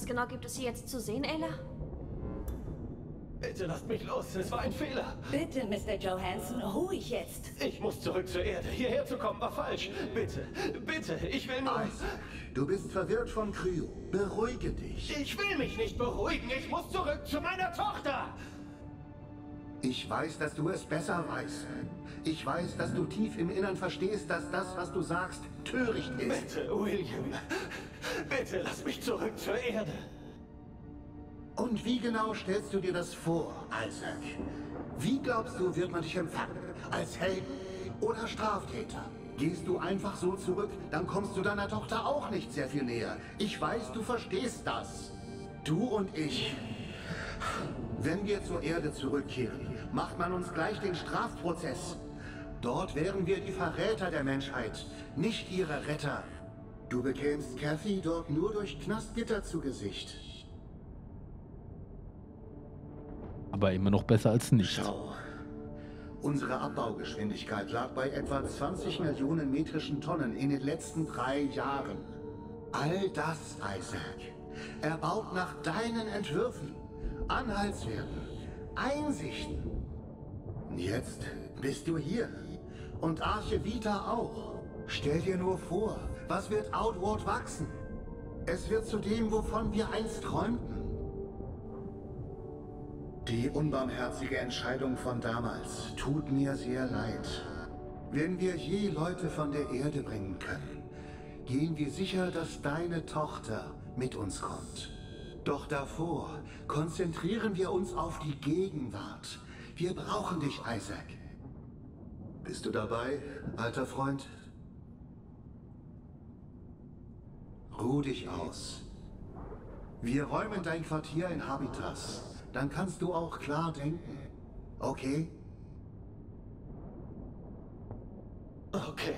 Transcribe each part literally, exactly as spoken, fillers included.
Was genau gibt es hier jetzt zu sehen, Ayla? Bitte lasst mich los, es war ein Fehler. Bitte, Mister Johansson, ruhig jetzt. Ich muss zurück zur Erde. Hierher zu kommen war falsch. Bitte, bitte, ich will nur... Isaac, du bist verwirrt von Kryo. Beruhige dich. Ich will mich nicht beruhigen. Ich muss zurück zu meiner Tochter. Ich weiß, dass du es besser weißt. Ich weiß, dass du tief im Innern verstehst, dass das, was du sagst, töricht ist. Bitte, William. Bitte lass mich zurück zur Erde. Und wie genau stellst du dir das vor, Isaac? Wie glaubst du, wird man dich empfangen? Als Held oder Straftäter? Gehst du einfach so zurück, dann kommst du deiner Tochter auch nicht sehr viel näher. Ich weiß, du verstehst das. Du und ich. Wenn wir zur Erde zurückkehren, macht man uns gleich den Strafprozess. Dort wären wir die Verräter der Menschheit, nicht ihre Retter. Du bekämst Kathy dort nur durch Knastgitter zu Gesicht. Aber immer noch besser als nicht. Schau. Unsere Abbaugeschwindigkeit lag bei etwa zwanzig Millionen metrischen Tonnen in den letzten drei Jahren. All das, Isaac, erbaut nach deinen Entwürfen, Anhaltswerten, Einsichten. Jetzt bist du hier. Und Arche Vita auch. Stell dir nur vor, was wird Outward wachsen? Es wird zu dem, wovon wir einst träumten. Die unbarmherzige Entscheidung von damals tut mir sehr leid. Wenn wir je Leute von der Erde bringen können, gehen wir sicher, dass deine Tochter mit uns kommt. Doch davor konzentrieren wir uns auf die Gegenwart. Wir brauchen dich, Isaac. Bist du dabei, alter Freund? Ruh dich aus. Wir räumen dein Quartier in Habitas. Dann kannst du auch klar denken. Okay? Okay.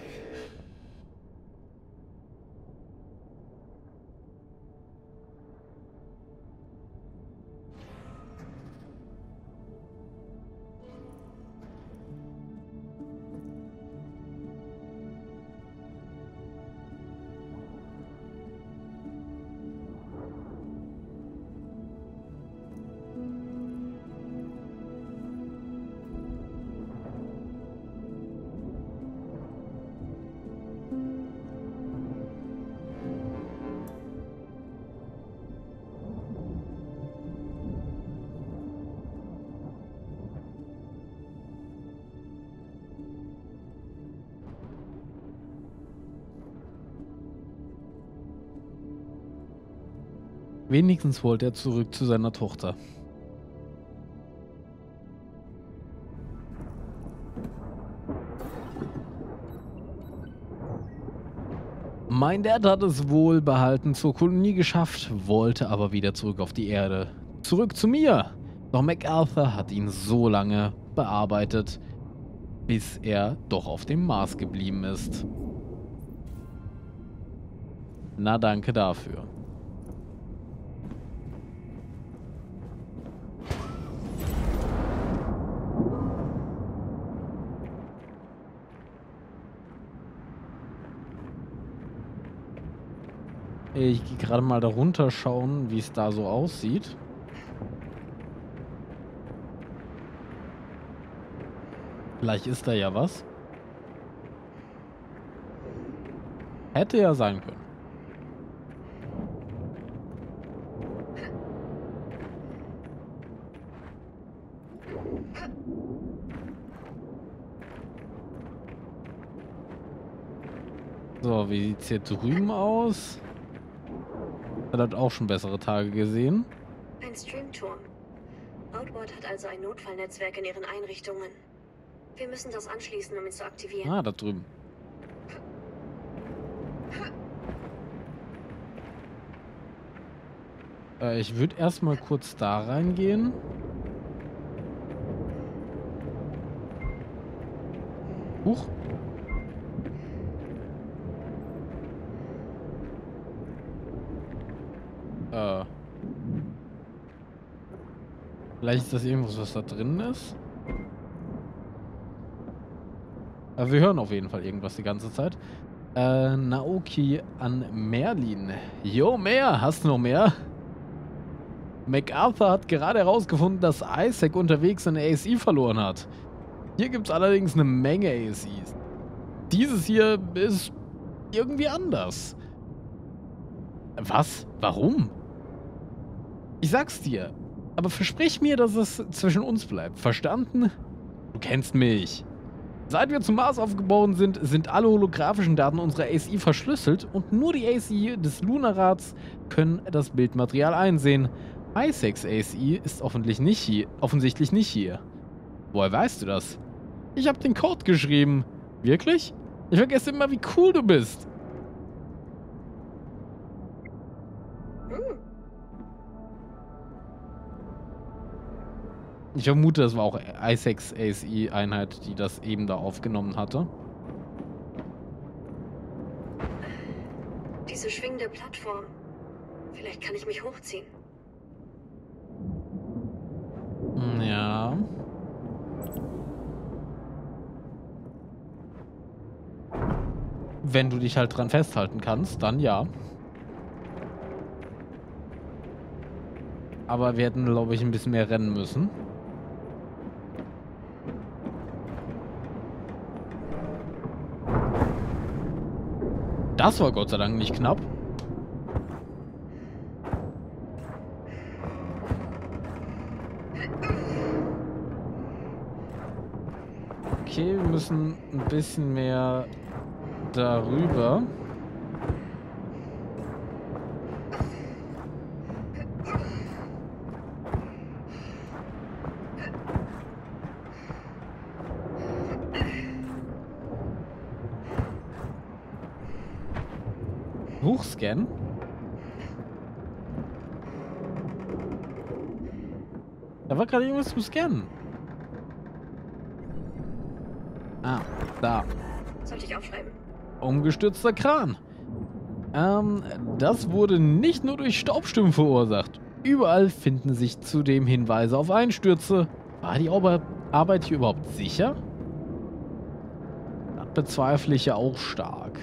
Wenigstens wollte er zurück zu seiner Tochter. Mein Dad hat es wohlbehalten zur Kolonie geschafft, wollte aber wieder zurück auf die Erde. Zurück zu mir! Doch MacArthur hat ihn so lange bearbeitet, bis er doch auf dem Mars geblieben ist. Na, danke dafür. Ich gehe gerade mal da runter schauen, wie es da so aussieht. Vielleicht ist da ja was. Hätte ja sein können. So, wie sieht es hier drüben aus? Er hat auch schon bessere Tage gesehen. Ein Streamturm. Outward hat also ein Notfallnetzwerk in ihren Einrichtungen. Wir müssen das anschließen, um ihn zu aktivieren. Ah, da drüben. Äh, ich würde erstmal kurz da reingehen. Huch. Äh. Vielleicht ist das irgendwas, was da drin ist. Aber wir hören auf jeden Fall irgendwas die ganze Zeit. Äh, Naoki an Merlin. Jo, mehr. Hast du noch mehr? MacArthur hat gerade herausgefunden, dass Isaac unterwegs seine A S I verloren hat. Hier gibt es allerdings eine Menge A S Is. Dieses hier ist irgendwie anders. Was? Warum? Ich sag's dir. Aber versprich mir, dass es zwischen uns bleibt. Verstanden? Du kennst mich. Seit wir zum Mars aufgebrochen sind, sind alle holographischen Daten unserer A S I verschlüsselt und nur die A S I des Lunarrads können das Bildmaterial einsehen. Isaacs A S I ist offensichtlich nicht hier. Offensichtlich nicht hier. Woher weißt du das? Ich habe den Code geschrieben. Wirklich? Ich vergesse immer, wie cool du bist. Ich vermute, das war auch Isaacs A S I-Einheit, die das eben da aufgenommen hatte. Diese schwingende Plattform. Vielleicht kann ich mich hochziehen. Ja. Wenn du dich halt dran festhalten kannst, dann ja. Aber wir hätten, glaube ich, ein bisschen mehr rennen müssen. Das war Gott sei Dank nicht knapp. Okay, wir müssen ein bisschen mehr darüber. Hochscannen. Da war gerade irgendwas zu scannen. Ah, da. Sollte ich aufschreiben? Umgestürzter Kran. Ähm, das wurde nicht nur durch Staubstimmen verursacht. Überall finden sich zudem Hinweise auf Einstürze. War die Arbeit hier überhaupt sicher? Das bezweifle ich ja auch stark.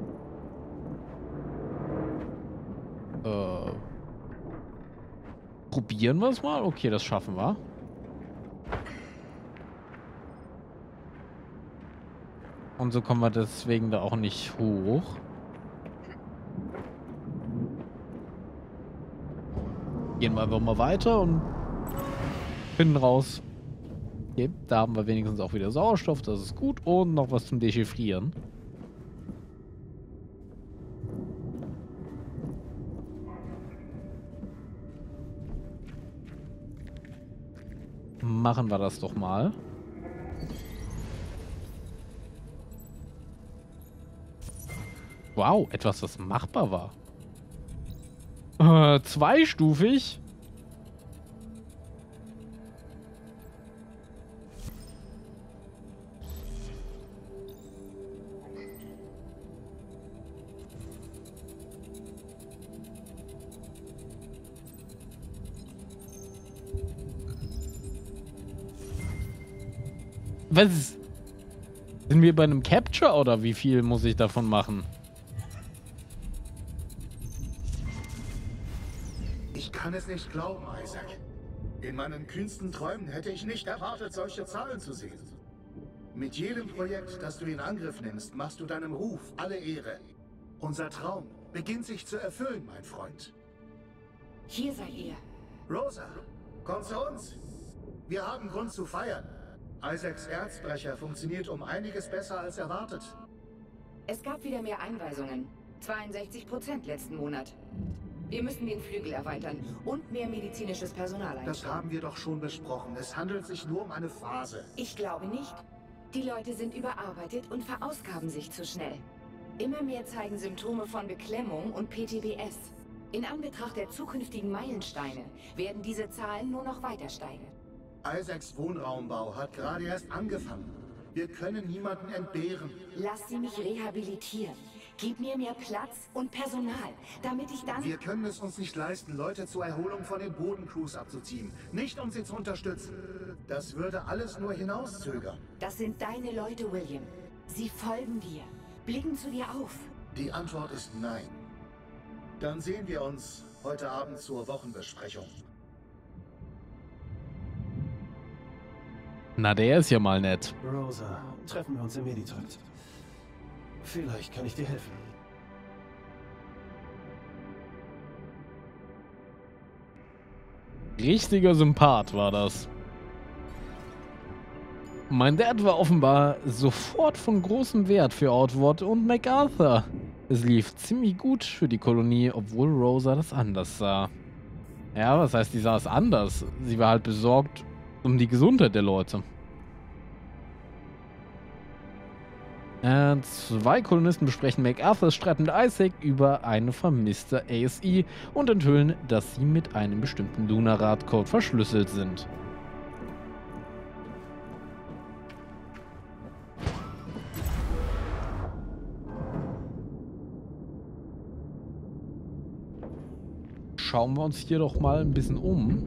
Äh, probieren wir es mal? Okay, das schaffen wir. Und so kommen wir deswegen da auch nicht hoch. Gehen wir einfach mal weiter und finden raus. Okay, da haben wir wenigstens auch wieder Sauerstoff, das ist gut. Und noch was zum Dechiffrieren. Machen wir das doch mal. Wow, etwas, was machbar war. Äh, zweistufig. Was ist? Sind wir bei einem Capture oder wie viel muss ich davon machen? Ich kann es nicht glauben, Isaac. In meinen kühnsten Träumen hätte ich nicht erwartet, solche Zahlen zu sehen. Mit jedem Projekt, das du in Angriff nimmst, machst du deinem Ruf alle Ehre. Unser Traum beginnt sich zu erfüllen, mein Freund. Hier seid ihr. Rosa, komm zu uns. Wir haben Grund zu feiern. Isaacs Erzbrecher funktioniert um einiges besser als erwartet. Es gab wieder mehr Einweisungen. zweiundsechzig Prozent letzten Monat. Wir müssen den Flügel erweitern und mehr medizinisches Personal einstellen. Das haben wir doch schon besprochen. Es handelt sich nur um eine Phase. Ich glaube nicht. Die Leute sind überarbeitet und verausgaben sich zu schnell. Immer mehr zeigen Symptome von Beklemmung und P T B S. In Anbetracht der zukünftigen Meilensteine werden diese Zahlen nur noch weiter steigen. Isaacs Wohnraumbau hat gerade erst angefangen. Wir können niemanden entbehren. Lass sie mich rehabilitieren. Gib mir mehr Platz und Personal, damit ich dann... Wir können es uns nicht leisten, Leute zur Erholung von den Bodencrews abzuziehen. Nicht, um sie zu unterstützen. Das würde alles nur hinauszögern. Das sind deine Leute, William. Sie folgen dir, blicken zu dir auf. Die Antwort ist nein. Dann sehen wir uns heute Abend zur Wochenbesprechung. Na, der ist ja mal nett. Rosa, treffen wir uns im Meditrakt. Vielleicht kann ich dir helfen. Richtiger Sympath war das. Mein Dad war offenbar sofort von großem Wert für Outward und MacArthur. Es lief ziemlich gut für die Kolonie, obwohl Rosa das anders sah. Ja, was heißt, sie sah es anders? Sie war halt besorgt um die Gesundheit der Leute. Äh, zwei Kolonisten besprechen MacArthurs Streit mit Isaac über eine vermisste A S I und enthüllen, dass sie mit einem bestimmten Lunarat-Code verschlüsselt sind. Schauen wir uns hier doch mal ein bisschen um.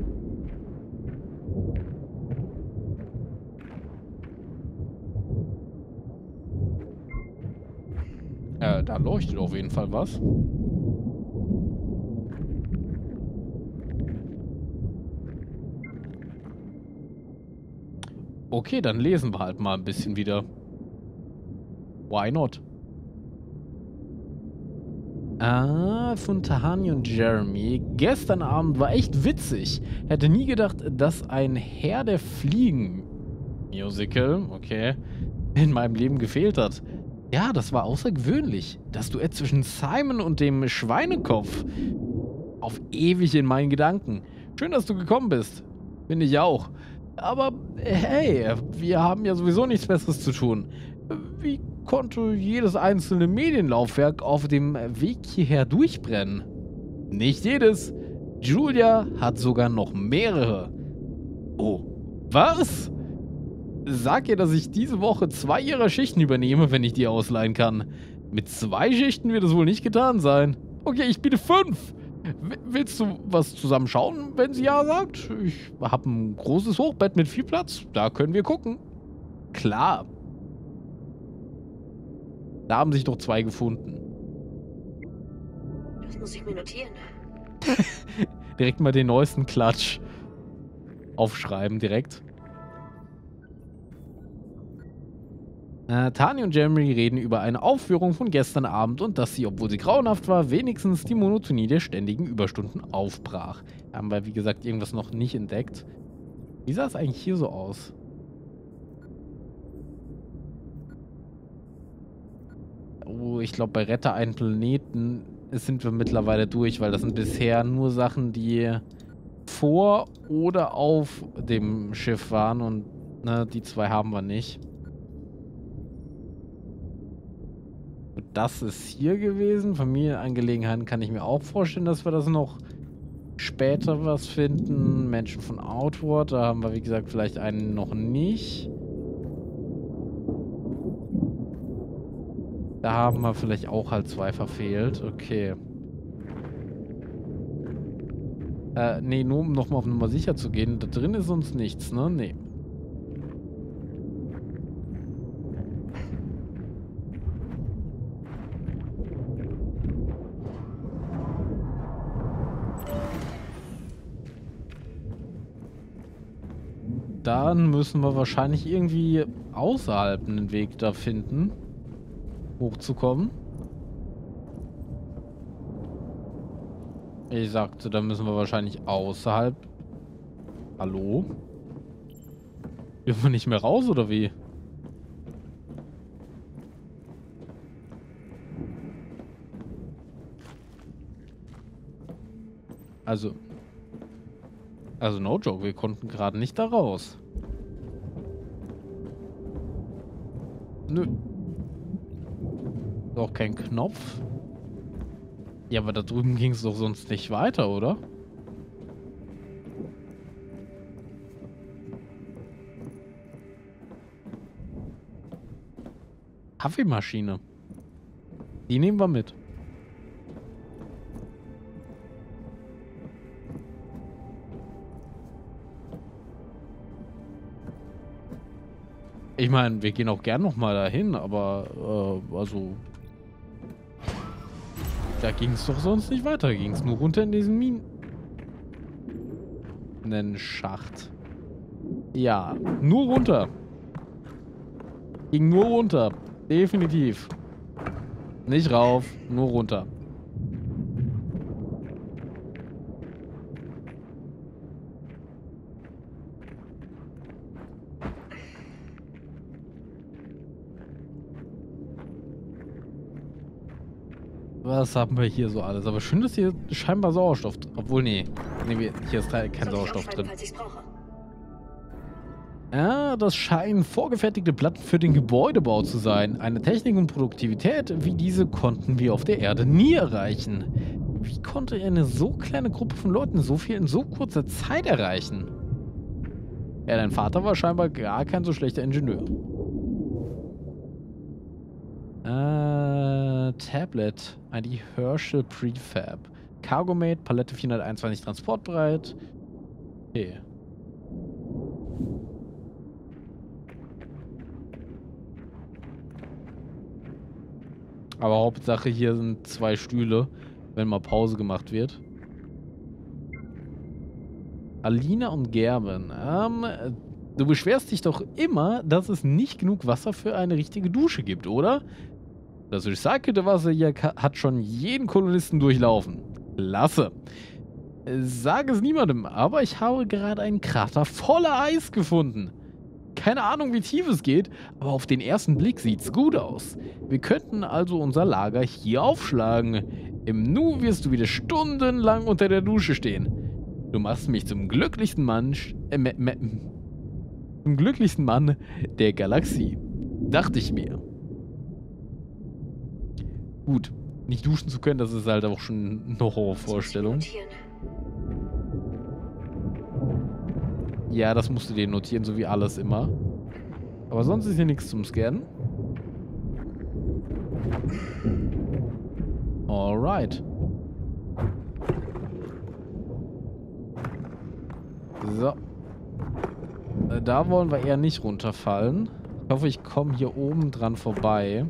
Äh, da leuchtet auf jeden Fall was. Okay, dann lesen wir halt mal ein bisschen wieder. Why not? Ah, von Tahani und Jeremy. Gestern Abend war echt witzig. Hätte nie gedacht, dass ein Herr der Fliegen Musical, okay, in meinem Leben gefehlt hat. Ja, das war außergewöhnlich. Das Duett zwischen Simon und dem Schweinekopf. Auf ewig in meinen Gedanken. Schön, dass du gekommen bist. Finde ich auch. Aber hey, wir haben ja sowieso nichts Besseres zu tun. Wie konnte jedes einzelne Medienlaufwerk auf dem Weg hierher durchbrennen? Nicht jedes. Julia hat sogar noch mehrere. Oh, was? Sag ihr, dass ich diese Woche zwei ihrer Schichten übernehme, wenn ich die ausleihen kann. Mit zwei Schichten wird es wohl nicht getan sein. Okay, ich biete fünf. W- willst du was zusammen schauen, wenn sie ja sagt? Ich habe ein großes Hochbett mit viel Platz. Da können wir gucken. Klar. Da haben sich doch zwei gefunden. Das muss ich mir notieren. Direkt mal den neuesten Klatsch aufschreiben, direkt. Äh, Tani und Jeremy reden über eine Aufführung von gestern Abend und dass sie, obwohl sie grauenhaft war, wenigstens die Monotonie der ständigen Überstunden aufbrach. Haben wir, wie gesagt, irgendwas noch nicht entdeckt. Wie sah es eigentlich hier so aus? Oh, ich glaube, bei Rette einen Planeten sind wir mittlerweile durch, weil das sind bisher nur Sachen, die vor oder auf dem Schiff waren und ne, die zwei haben wir nicht. Und das ist hier gewesen. Familienangelegenheiten kann ich mir auch vorstellen, dass wir das noch später was finden. Menschen von Outward, da haben wir, wie gesagt, vielleicht einen noch nicht. Da haben wir vielleicht auch halt zwei verfehlt. Okay. Äh, nee, nur um nochmal auf Nummer sicher zu gehen. Da drin ist uns nichts, ne? Nee. Dann müssen wir wahrscheinlich irgendwie außerhalb einen Weg da finden, hochzukommen. Ich sagte, da müssen wir wahrscheinlich außerhalb. Hallo? Dürfen wir nicht mehr raus, oder wie? Also... Also no joke, wir konnten gerade nicht da raus. Nö. Doch kein Knopf. Ja, aber da drüben ging es doch sonst nicht weiter, oder? Kaffeemaschine. Die nehmen wir mit. Ich meine, wir gehen auch gern nochmal dahin, aber, äh, also... Da ging es doch sonst nicht weiter. Da ging es nur runter in diesen Minen... Schacht. Ja, nur runter. Ging nur runter. Definitiv. Nicht rauf, nur runter. Was haben wir hier so alles? Aber schön, dass hier scheinbar Sauerstoff... Obwohl, nee. nee hier ist kein Soll ich Sauerstoff aufschreiben, drin. falls ich's brauche? Ja, das scheinen vorgefertigte Platten für den Gebäudebau zu sein. Eine Technik und Produktivität wie diese konnten wir auf der Erde nie erreichen. Wie konnte eine so kleine Gruppe von Leuten so viel in so kurzer Zeit erreichen? Ja, dein Vater war scheinbar gar kein so schlechter Ingenieur. Äh, Tablet. I D Herschel Prefab. Cargomate, Palette vierhunderteinundzwanzig transportbereit. Okay. Aber Hauptsache hier sind zwei Stühle, wenn mal Pause gemacht wird. Alina und Gerben. Ähm, du beschwerst dich doch immer, dass es nicht genug Wasser für eine richtige Dusche gibt, oder? Das recycelte Wasser hier hat schon jeden Kolonisten durchlaufen. Klasse. Sag es niemandem, aber ich habe gerade einen Krater voller Eis gefunden. Keine Ahnung, wie tief es geht, aber auf den ersten Blick sieht's gut aus. Wir könnten also unser Lager hier aufschlagen. Im Nu wirst du wieder stundenlang unter der Dusche stehen. Du machst mich zum glücklichsten Mann, äh, zum glücklichsten Mann der Galaxie. Dachte ich mir. Gut, nicht duschen zu können, das ist halt auch schon eine Horrorvorstellung. Ja, das musst du dir notieren, so wie alles immer. Aber sonst ist hier nichts zum Scannen. Alright. So. Da wollen wir eher nicht runterfallen. Ich hoffe, ich komme hier oben dran vorbei.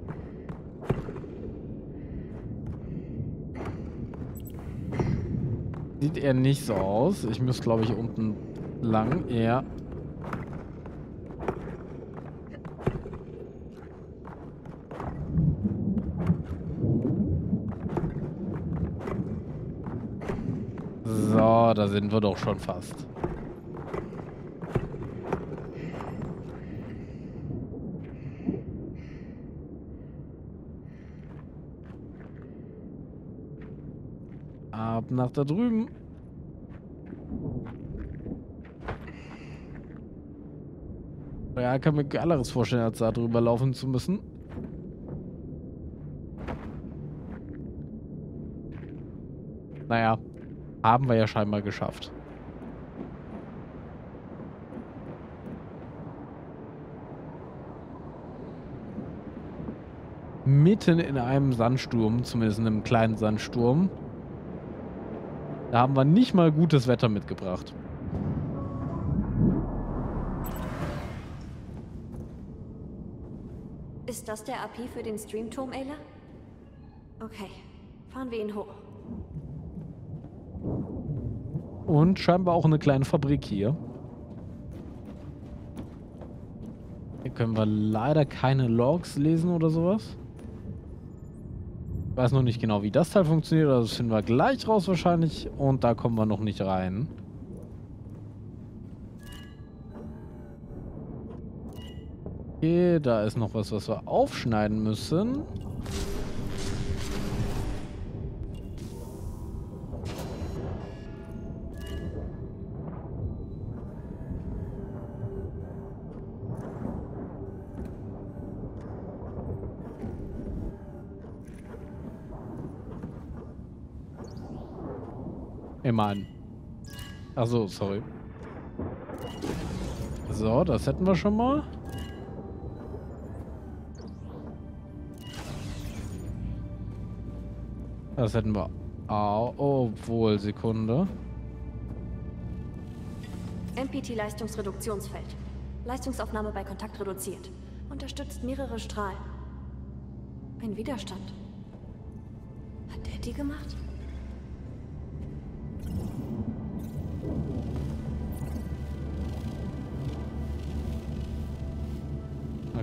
Sieht eher nicht so aus. Ich muss, glaube ich, unten lang. Ja. So, da sind wir doch schon fast. Ab nach da drüben. Ja, kann mir geileres vorstellen, als da drüber laufen zu müssen. Naja, haben wir ja scheinbar geschafft. Mitten in einem Sandsturm, zumindest in einem kleinen Sandsturm. Da haben wir nicht mal gutes Wetter mitgebracht. Ist das der A P für den Streamturm, Ayla? Okay, fahren wir ihn hoch. Und scheinbar auch eine kleine Fabrik hier. Hier können wir leider keine Logs lesen oder sowas. Ich weiß noch nicht genau, wie das Teil funktioniert. Das finden wir gleich raus wahrscheinlich. Und da kommen wir noch nicht rein. Okay, da ist noch was, was wir aufschneiden müssen. Immer an. Achso, sorry. So, das hätten wir schon mal. Das hätten wir auch. Obwohl, Sekunde. M P T-Leistungsreduktionsfeld. Leistungsaufnahme bei Kontakt reduziert. Unterstützt mehrere Strahlen. Ein Widerstand. Hat der die gemacht?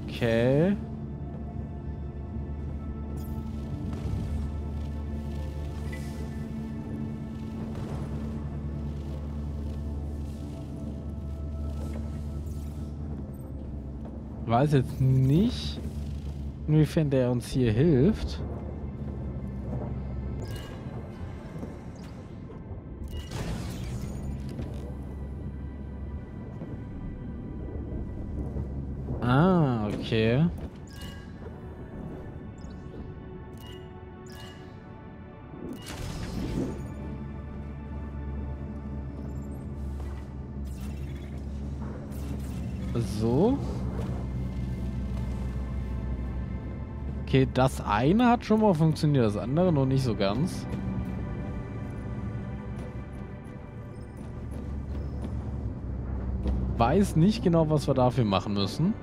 Okay. Ich weiß jetzt nicht, inwiefern der uns hier hilft. Ah, okay. So. Okay, das eine hat schon mal funktioniert, das andere noch nicht so ganz. Weiß nicht genau, was wir dafür machen müssen.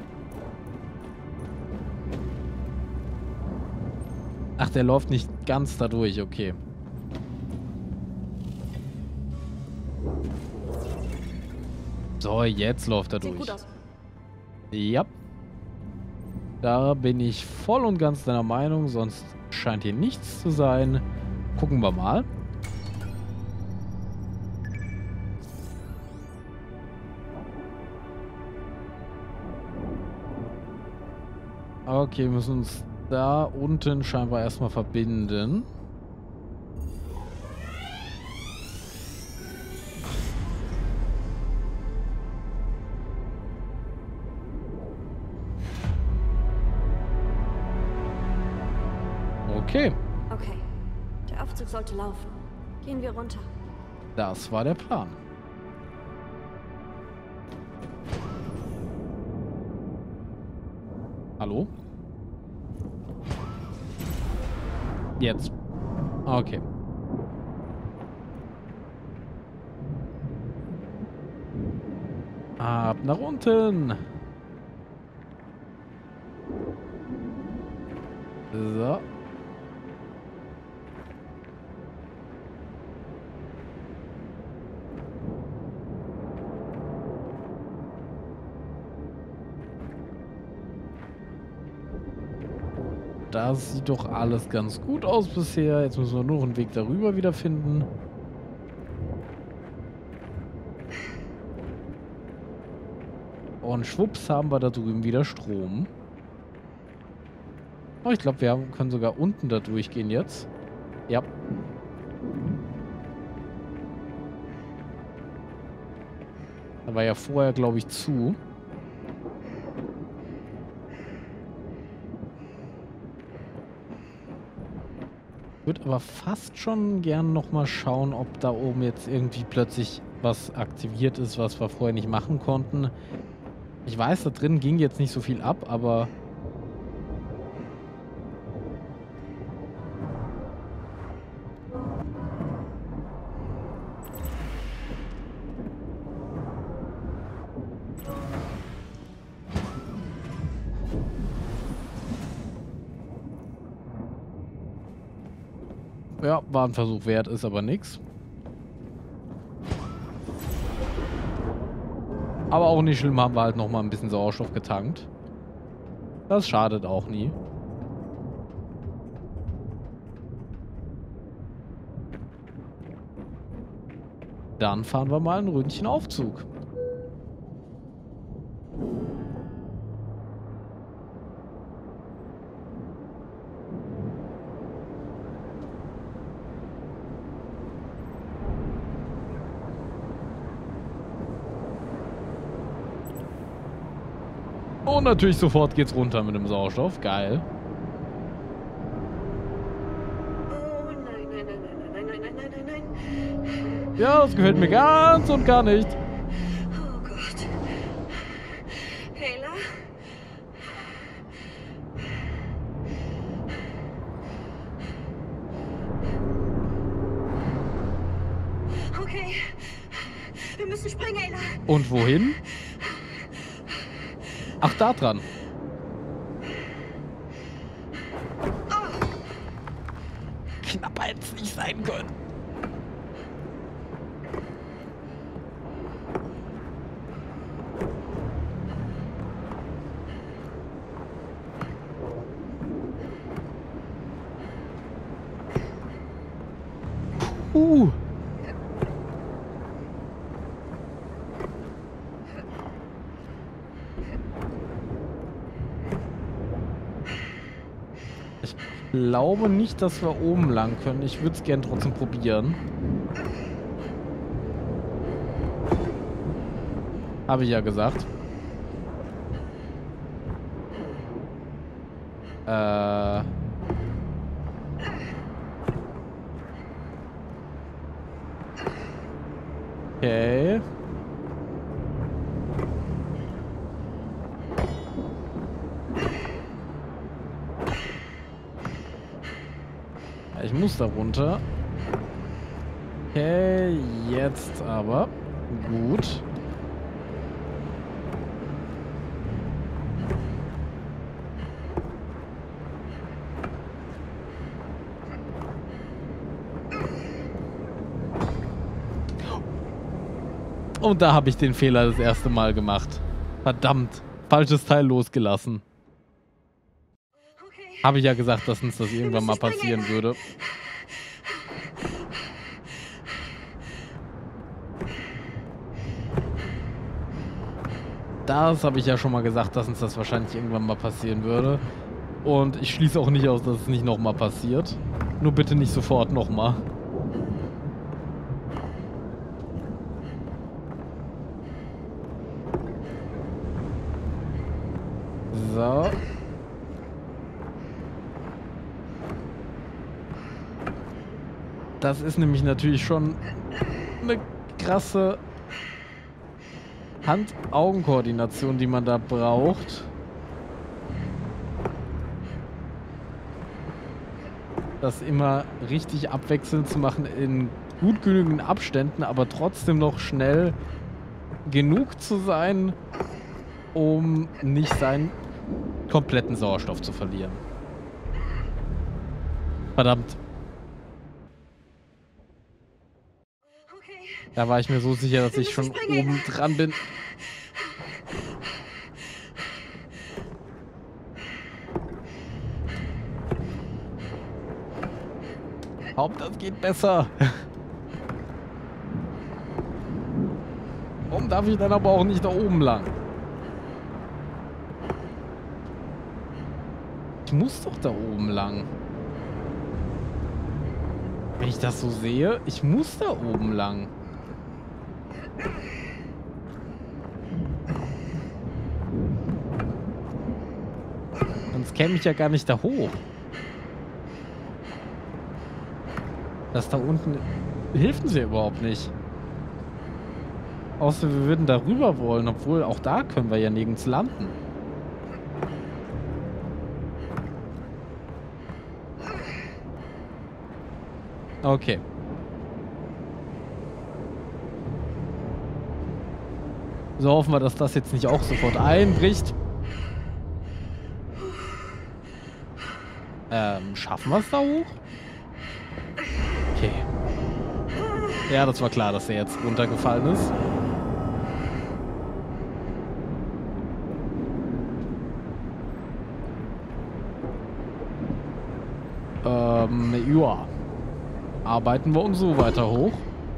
Ach, der läuft nicht ganz da durch, okay. So, jetzt läuft er durch. Sieht gut aus. Ja. Da bin ich voll und ganz deiner Meinung, sonst scheint hier nichts zu sein. Gucken wir mal. Okay, wir müssen uns da unten scheinbar erstmal verbinden. Okay, Okay. Der Aufzug sollte laufen. Gehen wir runter. das war der Plan. Hallo? Jetzt. Okay. Ab nach unten. So. Das sieht doch alles ganz gut aus bisher. Jetzt müssen wir nur noch einen Weg darüber wiederfinden. Und schwupps haben wir da drüben wieder Strom. Oh, ich glaube, wir haben, können sogar unten da durchgehen jetzt. Ja. Da war ja vorher, glaube ich, zu. Ich würde aber fast schon gern nochmal schauen, ob da oben jetzt irgendwie plötzlich was aktiviert ist, was wir vorher nicht machen konnten. Ich weiß, da drin ging jetzt nicht so viel ab, aber... Ja, war ein Versuch wert, ist aber nix. Aber auch nicht schlimm, haben wir halt nochmal ein bisschen Sauerstoff getankt. Das schadet auch nie. Dann fahren wir mal ein Ründchen Aufzug. Und natürlich sofort geht's runter mit dem Sauerstoff. Geil. Oh nein, nein, nein, nein, nein, nein, nein, nein, nein, nein. Ja, das gefällt mir ganz und gar nicht. Oh Gott. Hela? Okay. Wir müssen springen, Hela. Und wohin? Ach, da dran. Knapper hätte es nicht sein können. Uh. Ich glaube nicht, dass wir oben lang können. Ich würde es gern trotzdem probieren. Habe ich ja gesagt. Äh... Okay. Ich muss da runter. Okay, jetzt aber. Gut. Und da habe ich den Fehler das erste Mal gemacht. Verdammt. Falsches Teil losgelassen. Okay. Habe ich ja gesagt, dass uns das irgendwann mal passieren würde. Das habe ich ja schon mal gesagt, dass uns das wahrscheinlich irgendwann mal passieren würde. Und ich schließe auch nicht aus, dass es nicht nochmal passiert. Nur bitte nicht sofort nochmal. So. Das ist nämlich natürlich schon eine krasse Hand-Augen-Koordination, die man da braucht. Das immer richtig abwechselnd zu machen in gut genügenden Abständen, aber trotzdem noch schnell genug zu sein, um nicht seinen kompletten Sauerstoff zu verlieren. Verdammt. Okay. Da war ich mir so sicher, dass ich schon oben dran bin. Haupt, das geht besser. Warum darf ich dann aber auch nicht da oben lang? Ich muss doch da oben lang. Wenn ich das so sehe, ich muss da oben lang. Sonst käme ich ja gar nicht da hoch. Das da unten hilft uns ja überhaupt nicht. Außer wir würden da rüber wollen, obwohl auch da können wir ja nirgends landen. Okay. So hoffen wir, dass das jetzt nicht auch sofort einbricht. Ähm, schaffen wir es da hoch? Okay. Ja, das war klar, dass er jetzt runtergefallen ist. Ähm, ja. Arbeiten wir uns so weiter hoch.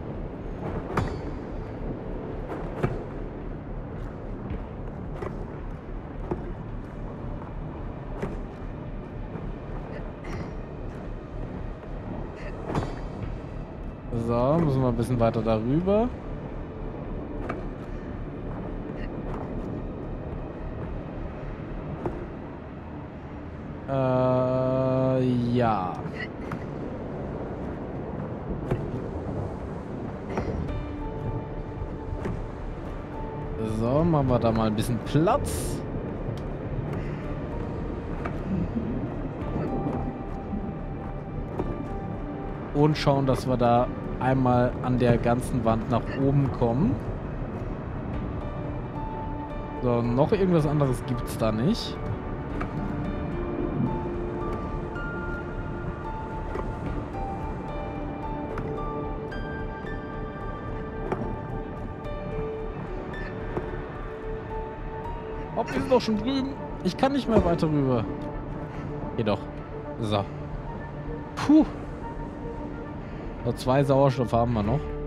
So, müssen wir ein bisschen weiter darüber. Äh, ja. So, machen wir da mal ein bisschen Platz. Und schauen, dass wir da einmal an der ganzen Wand nach oben kommen. So, noch irgendwas anderes gibt es da nicht. Oh, wir sind doch schon drüben. Ich kann nicht mehr weiter rüber. Jedoch. So. Puh. So, zwei Sauerstoff haben wir noch.